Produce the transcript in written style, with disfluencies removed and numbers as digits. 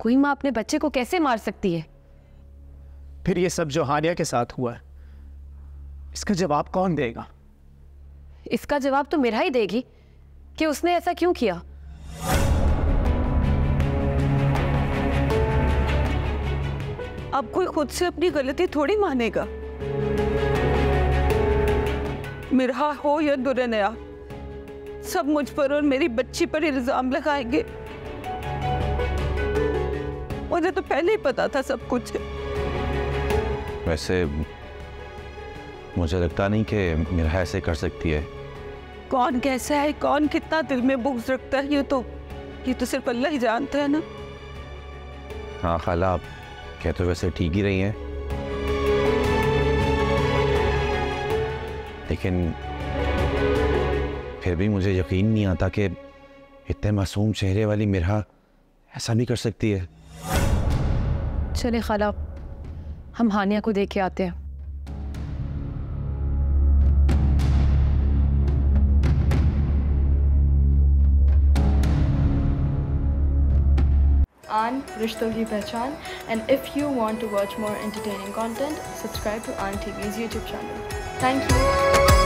कोई माँ अपने बच्चे को कैसे मार सकती है? फिर ये सब जो हानिया के साथ हुआ है, इसका जवाब कौन देगा? इसका जवाब तो मिरा ही देगी कि उसने ऐसा क्यों किया। अब कोई खुद से अपनी गलती थोड़ी मानेगा। मिरा हो या दुरनया, सब मुझ पर और मेरी बच्ची पर इल्जाम लगाएंगे। मुझे तो पहले ही पता था सब कुछ। वैसे मुझे लगता नहीं कि मिरा ऐसे कर सकती है। कौन कैसा है, कौन कितना दिल में बुग़्ज़ रखता है, ये तो सिर्फ अल्लाह ही जानता है ना। हाँ खाला, आप कह तो वैसे ठीक ही रही हैं, लेकिन फिर भी मुझे यकीन नहीं आता कि इतने मासूम चेहरे वाली मिरा ऐसा भी कर सकती है। चले खाला, हम हानिया को देख के आते हैं। आन रिश्तों की पहचान, and if you want to watch more entertaining content, subscribe to Aan TV's YouTube channel. Thank you.